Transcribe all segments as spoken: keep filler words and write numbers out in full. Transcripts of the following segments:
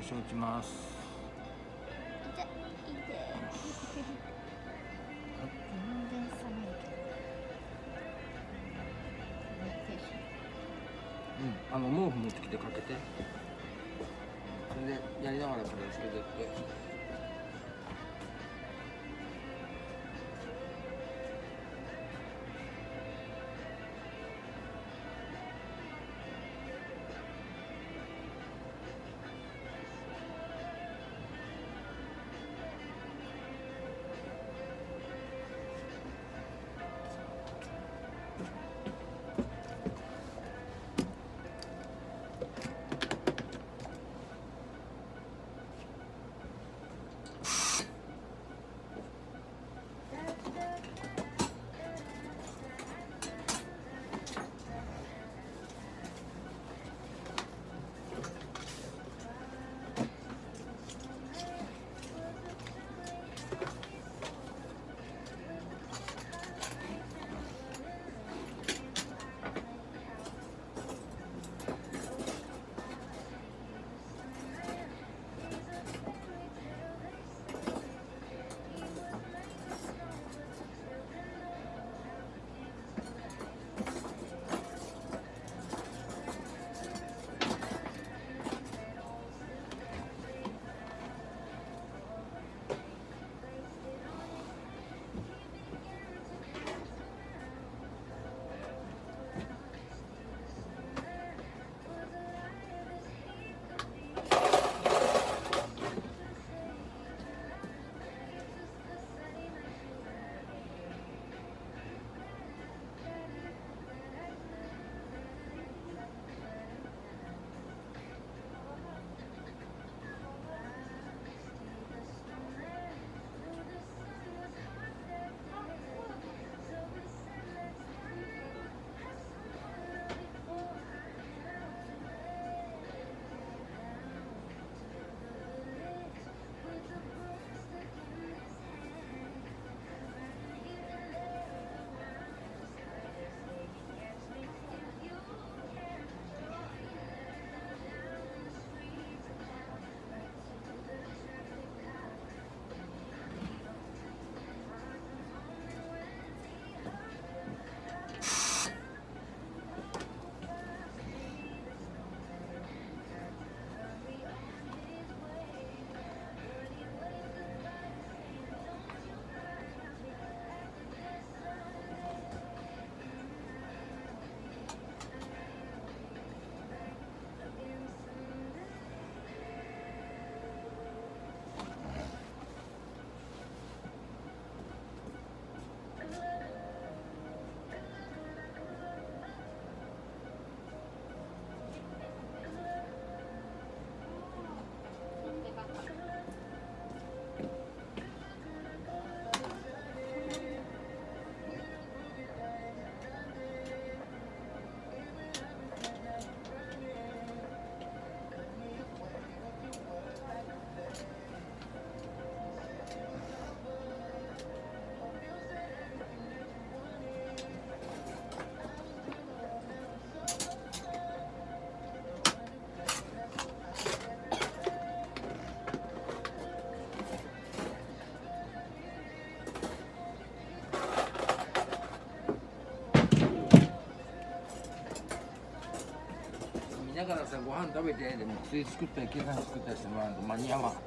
真打ちます。 痛い痛い。全然寒いけど。 うん、あの毛布持ってきてかけて。それでやりながら片付けてって。だからさ、ご飯食べて、でも薬作ったり、計算作ったりしてもらわんと間に合わん。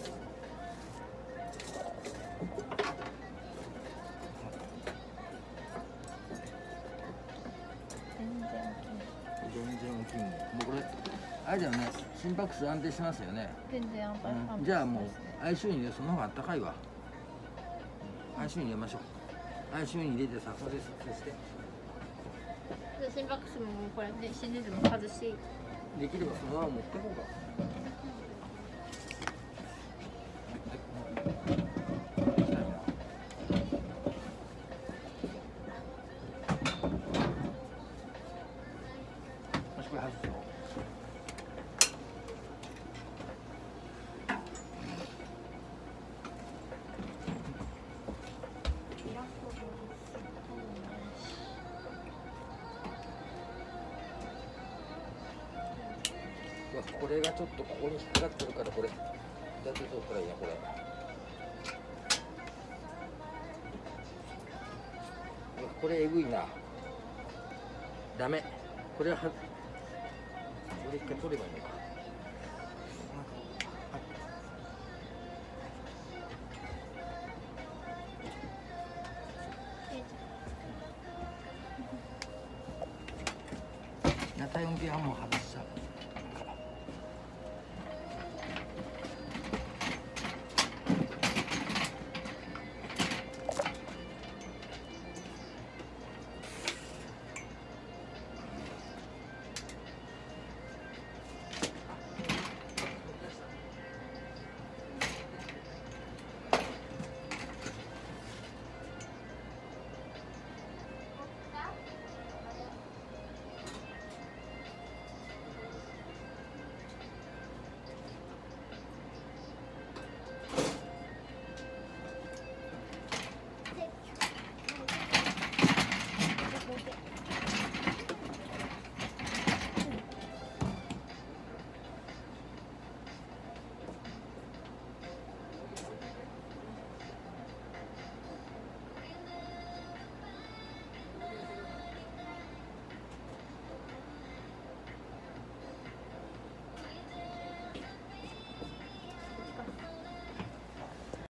全然起きん。もうこれ、あれだよね、心拍数安定してますよね。 全然安定、 うん、じゃあもう、アイシーユー に入れ、その方があったかいわ。アイシーユー に入れましょう。アイシーユー に入れてさ、それで撮影して。 心拍数もこれで死んでても外し。 できればそのまま持ってこうか。もしこれ外すよ。 うわこれがちょっとここに引っかかってるから、これどうやって取ったらいいやこれ。うわこれえぐいな。ダメ。これはこれ一回取ればいいのか。